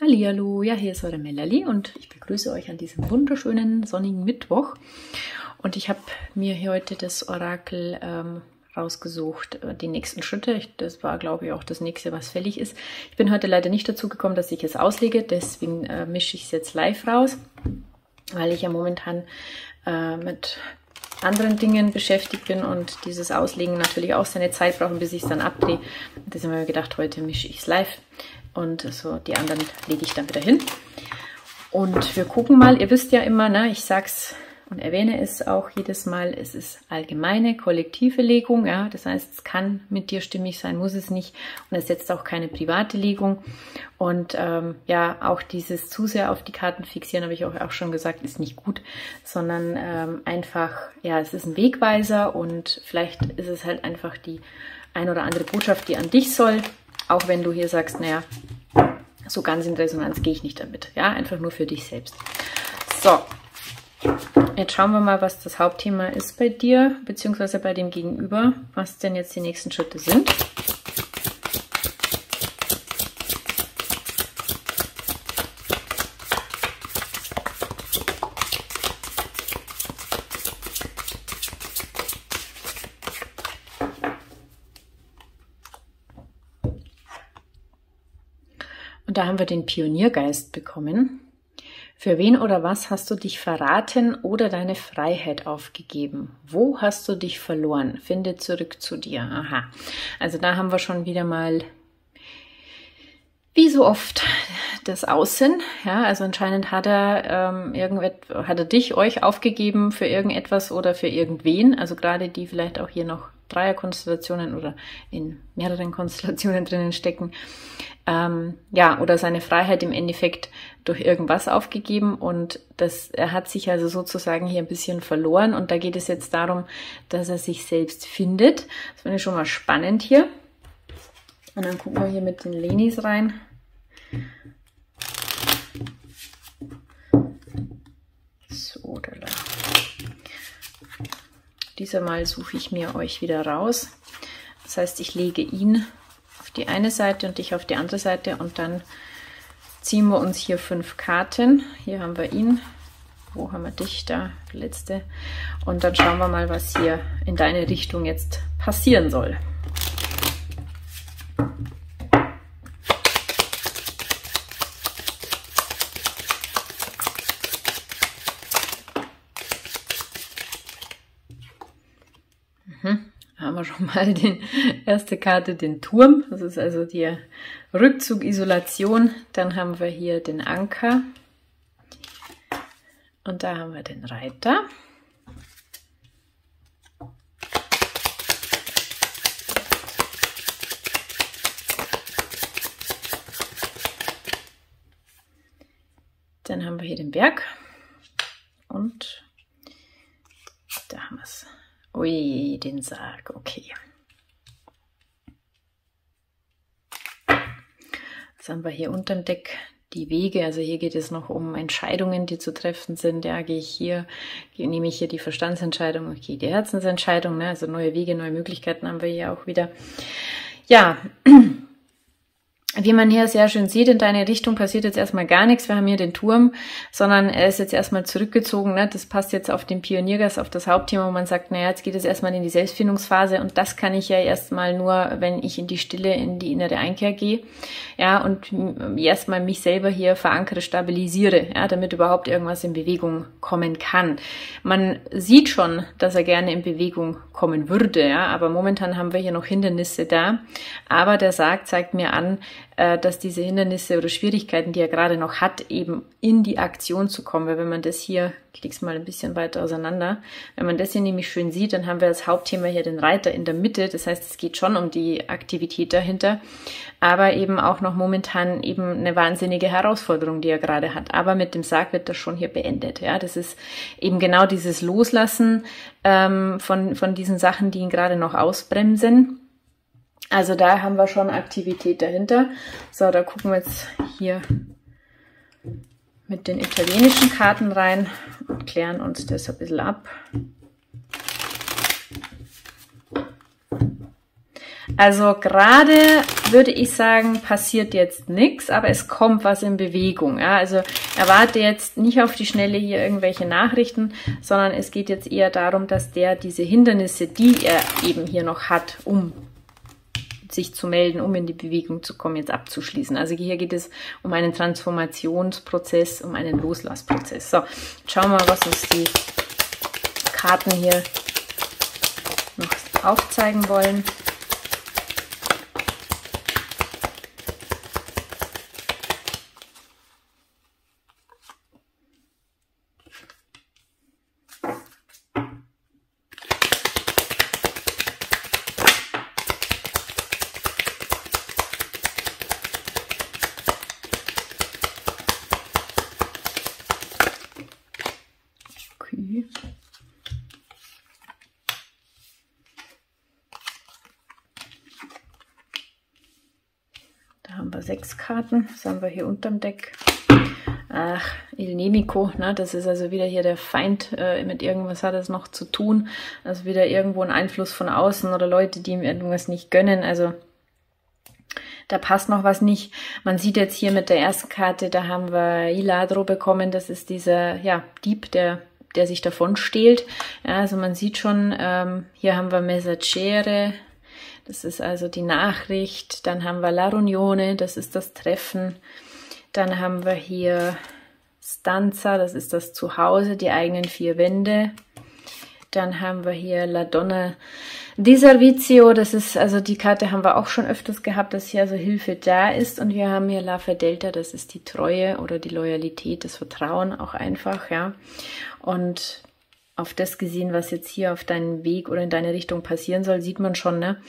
Hallihallo, ja, hier ist eure Melanie und ich begrüße euch an diesem wunderschönen sonnigen Mittwoch. Und ich habe mir hier heute das Orakel rausgesucht, die nächsten Schritte. Das war, glaube ich, auch das nächste, was fällig ist. Ich bin heute leider nicht dazu gekommen, dass ich es auslege, deswegen mische ich es jetzt live raus, weil ich ja momentan mit anderen Dingen beschäftigt bin und dieses Auslegen natürlich auch seine Zeit braucht, bis ich es dann abdrehe. Deswegen habe ich gedacht, heute mische ich es live und so die anderen lege ich dann wieder hin. Und wir gucken mal, ihr wisst ja immer, ne, ich sag's und erwähne es auch jedes Mal, es ist allgemeine, kollektive Legung, ja, das heißt, es kann mit dir stimmig sein, muss es nicht und es setzt auch keine private Legung und ja, auch dieses zu sehr auf die Karten fixieren, habe ich auch schon gesagt, ist nicht gut, sondern einfach, ja, es ist ein Wegweiser und vielleicht ist es halt einfach die ein oder andere Botschaft, die an dich soll, auch wenn du hier sagst, naja, so ganz in Resonanz gehe ich nicht damit, ja, einfach nur für dich selbst. So. Jetzt schauen wir mal, was das Hauptthema ist bei dir, beziehungsweise bei dem Gegenüber, was denn jetzt die nächsten Schritte sind. Und da haben wir den Pioniergeist bekommen. Für wen oder was hast du dich verraten oder deine Freiheit aufgegeben? Wo hast du dich verloren? Finde zurück zu dir. Aha. Also da haben wir schon wieder mal, wie so oft, das Außen. Ja, also anscheinend hat er euch aufgegeben für irgendetwas oder für irgendwen. Also gerade die vielleicht auch hier noch Dreierkonstellationen oder in mehreren Konstellationen drinnen stecken. Ja, oder seine Freiheit im Endeffekt durch irgendwas aufgegeben und er hat sich also sozusagen hier ein bisschen verloren und da geht es jetzt darum, dass er sich selbst findet. Das finde ich schon mal spannend hier. Und dann gucken wir hier mit den Lenis rein. So, da. Dieser Mal suche ich mir euch wieder raus. Das heißt, ich lege ihn auf die eine Seite und dich auf die andere Seite und dann ziehen wir uns hier 5 Karten. Hier haben wir ihn. Wo haben wir dich? Da, der letzte. Und dann schauen wir mal, was hier in deine Richtung jetzt passieren soll. Haben wir schon mal die erste Karte, den Turm. Das ist also die Rückzug, Isolation. Dann haben wir hier den Anker. Und da haben wir den Reiter. Dann haben wir hier den Berg. Und da haben wir es. Ui, den Sarg, okay. Jetzt haben wir hier unterm Deck die Wege, also hier geht es noch um Entscheidungen, die zu treffen sind. Ja, nehme ich hier die Verstandsentscheidung, okay, die Herzensentscheidung, ne? Also neue Wege, neue Möglichkeiten haben wir hier auch wieder. Ja, wie man hier sehr schön sieht, in deine Richtung passiert jetzt erstmal gar nichts. Wir haben hier den Turm, sondern er ist jetzt erstmal zurückgezogen. Ne? Das passt jetzt auf den Pioniergeist, auf das Hauptthema, wo man sagt, naja, jetzt geht es erstmal in die Selbstfindungsphase und das kann ich ja erstmal nur, wenn ich in die Stille, in die innere Einkehr gehe. Ja, und erstmal mich selber hier verankere, stabilisiere, ja, damit überhaupt irgendwas in Bewegung kommen kann. Man sieht schon, dass er gerne in Bewegung kommen würde, ja, aber momentan haben wir hier noch Hindernisse da. Aber der Sarg zeigt mir an, dass diese Hindernisse oder Schwierigkeiten, die er gerade noch hat, eben in die Aktion zu kommen. Weil wenn man das hier, ich lege es mal ein bisschen weiter auseinander, wenn man das hier nämlich schön sieht, dann haben wir das Hauptthema hier den Reiter in der Mitte. Das heißt, es geht schon um die Aktivität dahinter, aber eben auch noch momentan eben eine wahnsinnige Herausforderung, die er gerade hat. Aber mit dem Sarg wird das schon hier beendet. Ja, das ist eben genau dieses Loslassen von diesen Sachen, die ihn gerade noch ausbremsen. Also da haben wir schon Aktivität dahinter. So, da gucken wir jetzt hier mit den italienischen Karten rein und klären uns das ein bisschen ab. Also gerade würde ich sagen, passiert jetzt nichts, aber es kommt was in Bewegung. Ja? Also erwarte jetzt nicht auf die Schnelle hier irgendwelche Nachrichten, sondern es geht jetzt eher darum, dass der diese Hindernisse, die er eben hier noch hat, um sich zu melden, um in die Bewegung zu kommen, jetzt abzuschließen. Also hier geht es um einen Transformationsprozess, um einen Loslassprozess. So, schauen wir mal, was uns die Karten hier noch aufzeigen wollen. Da haben wir 6 Karten. Was haben wir hier unterm Deck? Ach, Il Nemico, ne? Das ist also wieder hier der Feind. Mit irgendwas hat es noch zu tun. Also wieder irgendwo ein Einfluss von außen oder Leute, die ihm irgendwas nicht gönnen. Also da passt noch was nicht. Man sieht jetzt hier mit der ersten Karte, da haben wir Il Ladro bekommen. Das ist dieser Dieb, der sich davon stehlt. Ja, also man sieht schon, hier haben wir Messaggere. Das ist also die Nachricht. Dann haben wir La Riunione, das ist das Treffen. Dann haben wir hier Stanza, das ist das Zuhause, die eigenen 4 Wände. Dann haben wir hier La Donna di Servizio, das ist, also die Karte haben wir auch schon öfters gehabt, dass hier also Hilfe da ist. Und wir haben hier La Fedeltà, das ist die Treue oder die Loyalität, das Vertrauen auch einfach, ja. Und auf das gesehen, was jetzt hier auf deinen Weg oder in deine Richtung passieren soll, sieht man schon, ne?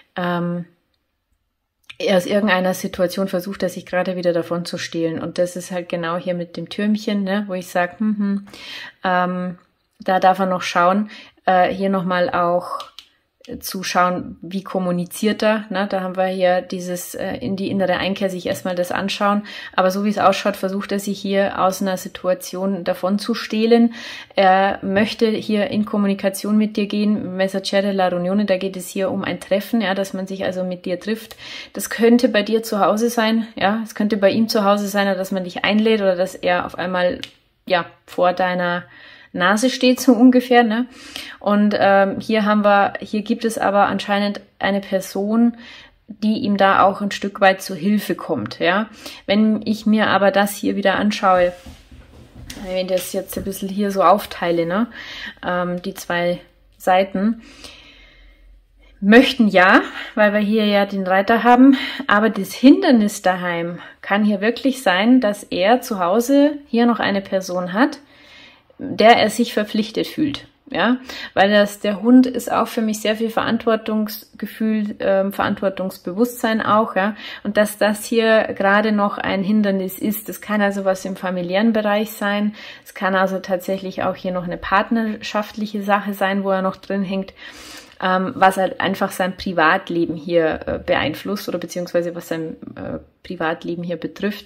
Aus irgendeiner Situation versucht er sich gerade wieder davon zu stehlen. Und das ist halt genau hier mit dem Türmchen, ne? Wo ich sage, da darf er noch schauen, hier nochmal auch zu schauen, wie kommuniziert er. Ne? Da haben wir hier dieses in die innere Einkehr sich erstmal das anschauen. Aber so wie es ausschaut, versucht er sich hier aus einer Situation davon zu stehlen. Er möchte hier in Kommunikation mit dir gehen. Messaggere La Riunione, da geht es hier um ein Treffen, ja, dass man sich also mit dir trifft. Das könnte bei dir zu Hause sein, ja, es könnte bei ihm zu Hause sein, oder dass man dich einlädt oder dass er auf einmal vor deiner Nase steht, so ungefähr, ne? Und hier gibt es aber anscheinend eine Person, die ihm da auch ein Stück weit zu Hilfe kommt, ja? Wenn ich mir aber das hier wieder anschaue, wenn ich das jetzt ein bisschen hier so aufteile, ne? Die 2 Seiten, möchten ja, weil wir hier ja den Reiter haben, aber das Hindernis daheim kann hier wirklich sein, dass er zu Hause hier noch eine Person hat, der er sich verpflichtet fühlt, ja, weil der Hund ist auch für mich sehr viel Verantwortungsgefühl, Verantwortungsbewusstsein auch, ja, und dass das hier gerade noch ein Hindernis ist. Das kann also was im familiären Bereich sein, es kann also tatsächlich auch hier noch eine partnerschaftliche Sache sein, wo er noch drin hängt, was halt einfach sein Privatleben hier beeinflusst oder beziehungsweise was sein Privatleben hier betrifft.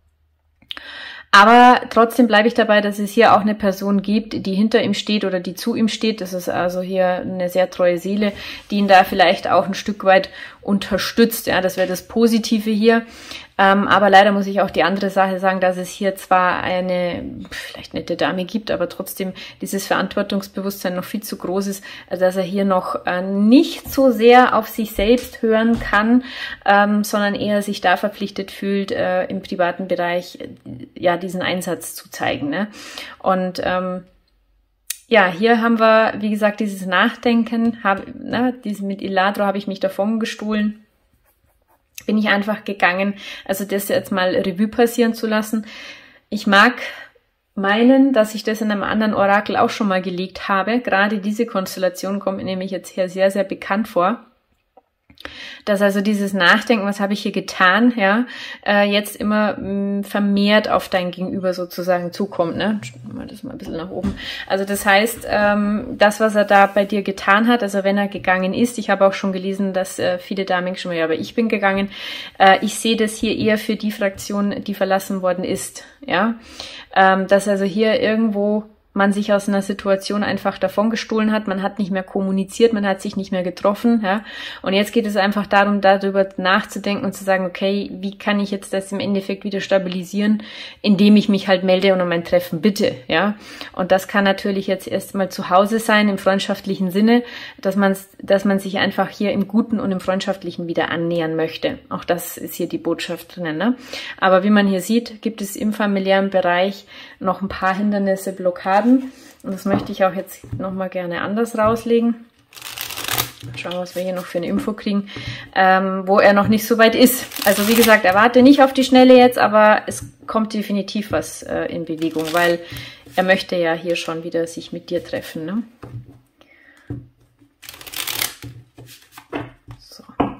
Aber trotzdem bleibe ich dabei, dass es hier auch eine Person gibt, die hinter ihm steht oder die zu ihm steht. Das ist also hier eine sehr treue Seele, die ihn da vielleicht auch ein Stück weit unterstützt. Ja, das wäre das Positive hier. Aber leider muss ich auch die andere Sache sagen, dass es hier zwar eine vielleicht nette Dame gibt, aber trotzdem dieses Verantwortungsbewusstsein noch viel zu groß ist, dass er hier noch nicht so sehr auf sich selbst hören kann, sondern eher sich da verpflichtet fühlt, im privaten Bereich diesen Einsatz zu zeigen. Ne? Und hier haben wir, wie gesagt, dieses Nachdenken, mit Il Ladro habe ich mich davon gestohlen. Bin ich einfach gegangen, also das jetzt mal Revue passieren zu lassen. Ich mag meinen, dass ich das in einem anderen Orakel auch schon mal gelegt habe. Gerade diese Konstellation kommt mir nämlich jetzt hier sehr, sehr bekannt vor. Dass also dieses Nachdenken, was habe ich hier getan, jetzt immer vermehrt auf dein Gegenüber sozusagen zukommt. Ne? Mal das mal ein bisschen nach oben. Also das heißt, das, was er da bei dir getan hat, also wenn er gegangen ist, ich habe auch schon gelesen, dass viele Damen schon mal, aber ich bin gegangen, ich sehe das hier eher für die Fraktion, die verlassen worden ist. Ja, dass also hier irgendwo man sich aus einer Situation einfach davongestohlen hat, man hat nicht mehr kommuniziert, man hat sich nicht mehr getroffen, ja. Und jetzt geht es einfach darum, darüber nachzudenken und zu sagen, okay, wie kann ich jetzt das im Endeffekt wieder stabilisieren, indem ich mich halt melde und um ein Treffen bitte, ja. Und das kann natürlich jetzt erstmal zu Hause sein, im freundschaftlichen Sinne, dass man sich einfach hier im Guten und im Freundschaftlichen wieder annähern möchte. Auch das ist hier die Botschaft drinnen, ne? Aber wie man hier sieht, gibt es im familiären Bereich noch ein paar Hindernisse, Blockaden. Und das möchte ich auch jetzt nochmal gerne anders rauslegen. Schauen wir, was wir hier noch für eine Info kriegen, wo er noch nicht so weit ist. Also wie gesagt, erwarte nicht auf die Schnelle jetzt, aber es kommt definitiv was in Bewegung, weil er möchte ja hier schon wieder sich mit dir treffen, ne? So.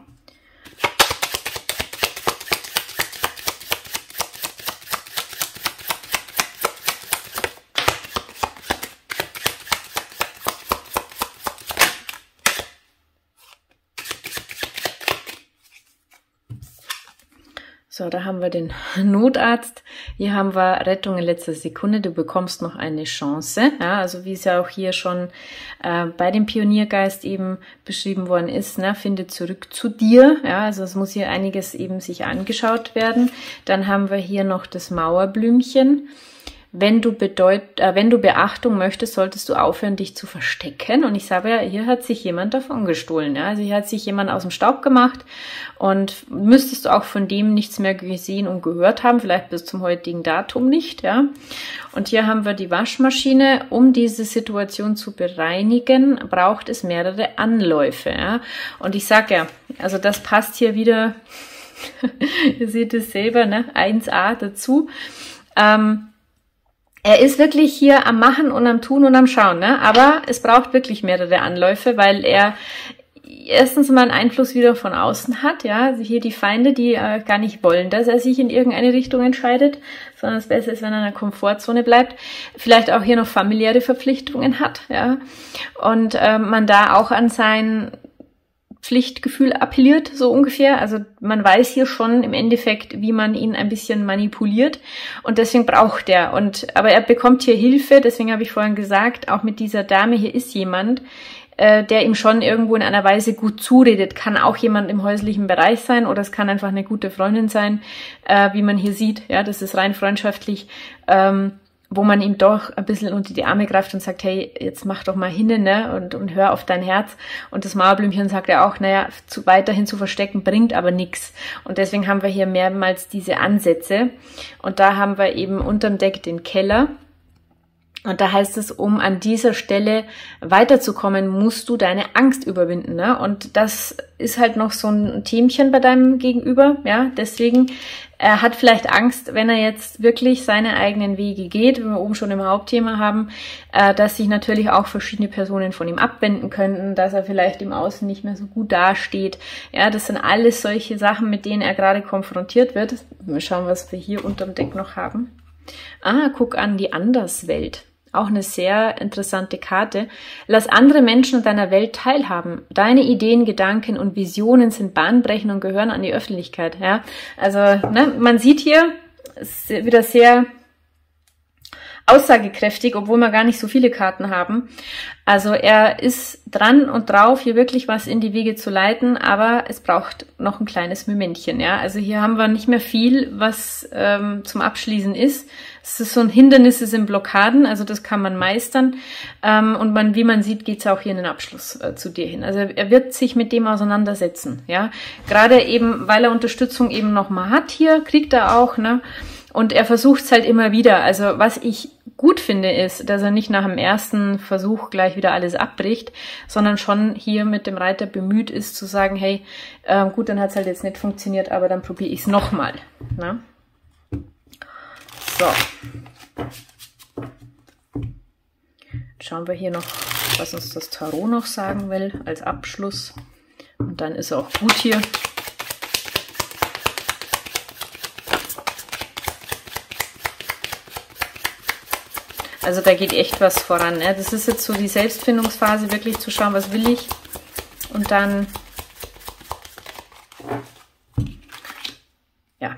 So, da haben wir den Notarzt. Hier haben wir Rettung in letzter Sekunde. Du bekommst noch eine Chance. Ja, also wie es ja auch hier schon bei dem Pioniergeist eben beschrieben worden ist, ne, finde zurück zu dir. Ja, also es muss hier einiges eben sich angeschaut werden. Dann haben wir hier noch das Mauerblümchen. Wenn du Beachtung möchtest, solltest du aufhören, dich zu verstecken. Und ich sage ja, hier hat sich jemand davon gestohlen. Ja? Also hier hat sich jemand aus dem Staub gemacht und müsstest du auch von dem nichts mehr gesehen und gehört haben, vielleicht bis zum heutigen Datum nicht. Ja? Und hier haben wir die Waschmaschine. Um diese Situation zu bereinigen, braucht es mehrere Anläufe. Ja? Und ich sage ja, also das passt hier wieder, ihr seht es selber, ne? 1a dazu. Er ist wirklich hier am Machen und am Tun und am Schauen, ne? Aber es braucht wirklich mehrere Anläufe, weil er erstens mal einen Einfluss wieder von außen hat, ja, also hier die Feinde, die gar nicht wollen, dass er sich in irgendeine Richtung entscheidet, sondern es besser ist, wenn er in der Komfortzone bleibt, vielleicht auch hier noch familiäre Verpflichtungen hat, ja, und man da auch an sein Pflichtgefühl appelliert, so ungefähr. Also man weiß hier schon im Endeffekt, wie man ihn ein bisschen manipuliert und deswegen braucht er. Aber er bekommt hier Hilfe, deswegen habe ich vorhin gesagt, auch mit dieser Dame, hier ist jemand, der ihm schon irgendwo in einer Weise gut zuredet. Kann auch jemand im häuslichen Bereich sein oder es kann einfach eine gute Freundin sein, wie man hier sieht. Ja, das ist rein freundschaftlich, wo man ihm doch ein bisschen unter die Arme greift und sagt, hey, jetzt mach doch mal hin, ne, und hör auf dein Herz. Und das Mauerblümchen sagt ja auch, naja, weiterhin zu verstecken bringt aber nichts. Und deswegen haben wir hier mehrmals diese Ansätze. Und da haben wir eben unterm Deck den Keller. Und da heißt es, um an dieser Stelle weiterzukommen, musst du deine Angst überwinden, ne? Und das ist halt noch so ein Themchen bei deinem Gegenüber, ja? Deswegen, er hat vielleicht Angst, wenn er jetzt wirklich seine eigenen Wege geht, wenn wir oben schon im Hauptthema haben, dass sich natürlich auch verschiedene Personen von ihm abwenden könnten, dass er vielleicht im Außen nicht mehr so gut dasteht. Ja, das sind alles solche Sachen, mit denen er gerade konfrontiert wird. Mal schauen, was wir hier unterm Deck noch haben. Ah, guck an, die Anderswelt. Auch eine sehr interessante Karte. Lass andere Menschen an deiner Welt teilhaben. Deine Ideen, Gedanken und Visionen sind bahnbrechend und gehören an die Öffentlichkeit. Ja, also ne, man sieht hier ist wieder sehr aussagekräftig, obwohl wir gar nicht so viele Karten haben. Also er ist dran und drauf, hier wirklich was in die Wege zu leiten, aber es braucht noch ein kleines Momentchen. Ja, also hier haben wir nicht mehr viel, was zum Abschließen ist. Es ist so ein Hindernis, es sind Blockaden, also das kann man meistern. Und wie man sieht, geht es auch hier in den Abschluss zu dir hin. Also er wird sich mit dem auseinandersetzen. Ja, gerade eben, weil er Unterstützung eben nochmal hat hier, kriegt er auch, ne? Und er versucht es halt immer wieder. Also was ich gut finde, ist, dass er nicht nach dem ersten Versuch gleich wieder alles abbricht, sondern schon hier mit dem Reiter bemüht ist zu sagen, hey, gut, dann hat es halt jetzt nicht funktioniert, aber dann probiere ich es nochmal. Ne? So. Schauen wir hier noch, was uns das Tarot noch sagen will als Abschluss. Und dann ist er auch gut hier. Also da geht echt was voran. Ne? Das ist jetzt so die Selbstfindungsphase, wirklich zu schauen, was will ich. Und dann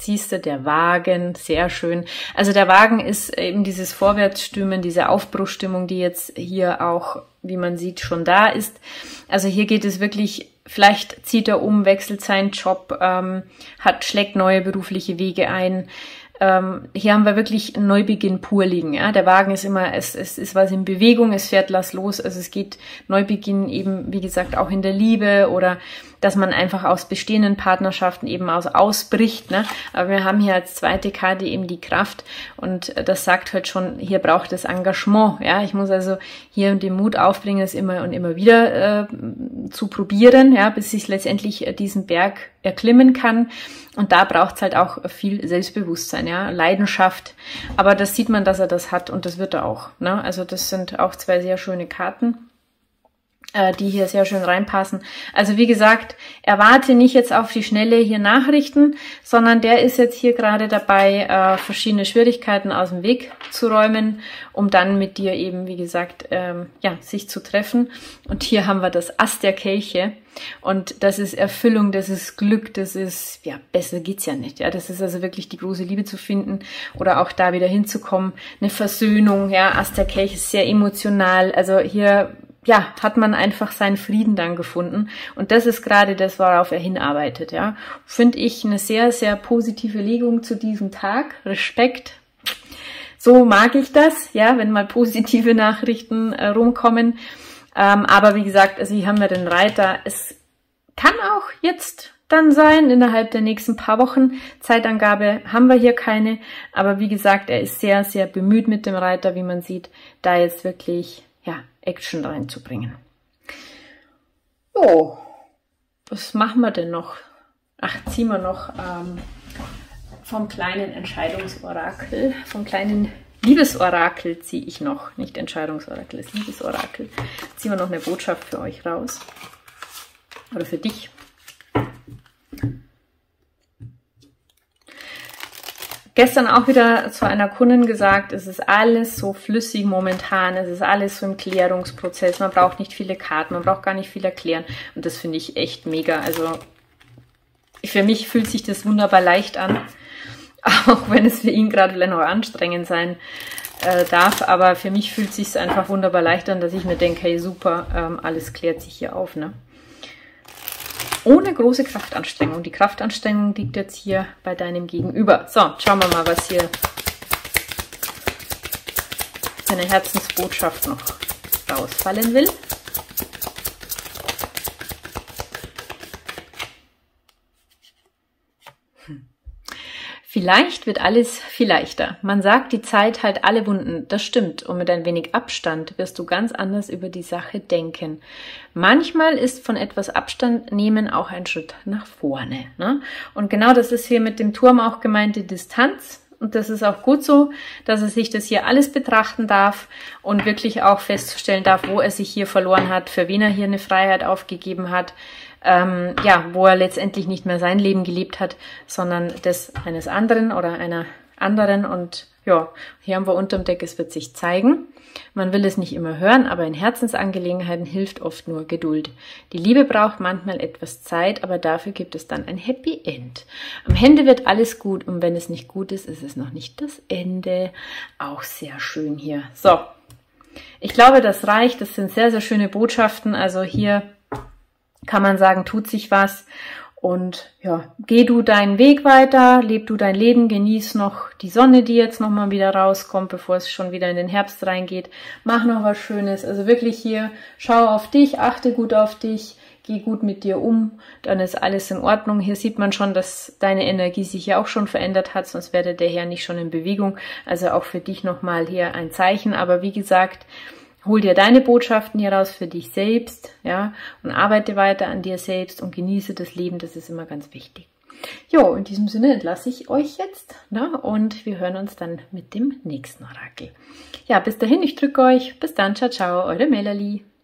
siehst du, der Wagen, sehr schön. Also der Wagen ist eben dieses Vorwärtsstimmen, diese Aufbruchsstimmung, die jetzt hier auch, wie man sieht, schon da ist. Also hier geht es wirklich, vielleicht zieht er um, wechselt seinen Job, schlägt neue berufliche Wege ein. Hier haben wir wirklich einen Neubeginn pur liegen. Ja? Der Wagen ist immer, es ist was in Bewegung, es fährt los. Also es geht Neubeginn eben, wie gesagt, auch in der Liebe oder dass man einfach aus bestehenden Partnerschaften eben ausbricht. Ne? Aber wir haben hier als zweite Karte eben die Kraft und das sagt halt schon, hier braucht es Engagement. Ja? Ich muss also hier den Mut aufbringen, es immer und immer wieder zu probieren, ja, bis ich letztendlich diesen Berg erklimmen kann. Und da braucht es halt auch viel Selbstbewusstsein, ja, Leidenschaft. Aber das sieht man, dass er das hat und das wird er auch. Ne? Also das sind auch zwei sehr schöne Karten, die hier sehr schön reinpassen. Also wie gesagt, erwarte nicht jetzt auf die Schnelle hier Nachrichten, sondern der ist jetzt hier gerade dabei, verschiedene Schwierigkeiten aus dem Weg zu räumen, um dann mit dir eben, wie gesagt, ja, sich zu treffen. Und hier haben wir das Ass der Kelche. Und das ist Erfüllung, das ist Glück, das ist, ja, besser geht's ja nicht. Ja, das ist also wirklich die große Liebe zu finden oder auch da wieder hinzukommen. Eine Versöhnung, ja, Ass der Kelche ist sehr emotional. Also hier, ja, hat man einfach seinen Frieden dann gefunden. Und das ist gerade das, worauf er hinarbeitet, ja. Finde ich eine sehr, sehr positive Legung zu diesem Tag. Respekt. So mag ich das, ja, wenn mal positive Nachrichten rumkommen. Aber wie gesagt, also hier haben wir den Reiter. Es kann auch jetzt dann sein, innerhalb der nächsten paar Wochen. Zeitangabe haben wir hier keine. Aber wie gesagt, er ist sehr, sehr bemüht mit dem Reiter, wie man sieht, da jetzt wirklich, ja, Action reinzubringen. So, was machen wir denn noch? Ach, ziehen wir noch vom kleinen Entscheidungsorakel, vom kleinen Liebesorakel ziehe ich noch, nicht Entscheidungsorakel, das Liebesorakel. Ziehen wir noch eine Botschaft für euch raus. Oder für dich. Gestern auch wieder zu einer Kundin gesagt, es ist alles so flüssig momentan, es ist alles so im Klärungsprozess, man braucht nicht viele Karten, man braucht gar nicht viel erklären. Und das finde ich echt mega. Also für mich fühlt sich das wunderbar leicht an. Auch wenn es für ihn gerade vielleicht noch anstrengend sein darf, aber für mich fühlt es sich einfach wunderbar leicht an, dass ich mir denke, hey super, alles klärt sich hier auf, ne? Ohne große Kraftanstrengung. Die Kraftanstrengung liegt jetzt hier bei deinem Gegenüber. So, schauen wir mal, was hier seine Herzensbotschaft noch rausfallen will. Vielleicht wird alles viel leichter. Man sagt, die Zeit heilt alle Wunden. Das stimmt. Und mit ein wenig Abstand wirst du ganz anders über die Sache denken. Manchmal ist von etwas Abstand nehmen auch ein Schritt nach vorne, ne? Und genau das ist hier mit dem Turm auch gemeinte Distanz. Und das ist auch gut so, dass er sich das hier alles betrachten darf und wirklich auch festzustellen darf, wo er sich hier verloren hat, für wen er hier eine Freiheit aufgegeben hat. Ja, wo er letztendlich nicht mehr sein Leben gelebt hat, sondern das eines anderen oder einer anderen. Und ja, hier haben wir unterm Deck, es wird sich zeigen. Man will es nicht immer hören, aber in Herzensangelegenheiten hilft oft nur Geduld. Die Liebe braucht manchmal etwas Zeit, aber dafür gibt es dann ein Happy End. Am Ende wird alles gut und wenn es nicht gut ist, ist es noch nicht das Ende. Auch sehr schön hier. So, ich glaube, das reicht. Das sind sehr, sehr schöne Botschaften. Also hier kann man sagen, tut sich was und ja, geh du deinen Weg weiter, leb du dein Leben, genieß noch die Sonne, die jetzt nochmal wieder rauskommt, bevor es schon wieder in den Herbst reingeht. Mach noch was Schönes, also wirklich hier, schau auf dich, achte gut auf dich, geh gut mit dir um, dann ist alles in Ordnung. Hier sieht man schon, dass deine Energie sich ja auch schon verändert hat, sonst wäre der Herr nicht schon in Bewegung. Also auch für dich nochmal hier ein Zeichen, aber wie gesagt, hol dir deine Botschaften hier raus für dich selbst, ja, und arbeite weiter an dir selbst und genieße das Leben, das ist immer ganz wichtig. Jo, in diesem Sinne entlasse ich euch jetzt, ne, und wir hören uns dann mit dem nächsten Orakel. Ja, bis dahin, ich drücke euch. Bis dann, ciao, ciao, eure Melanie.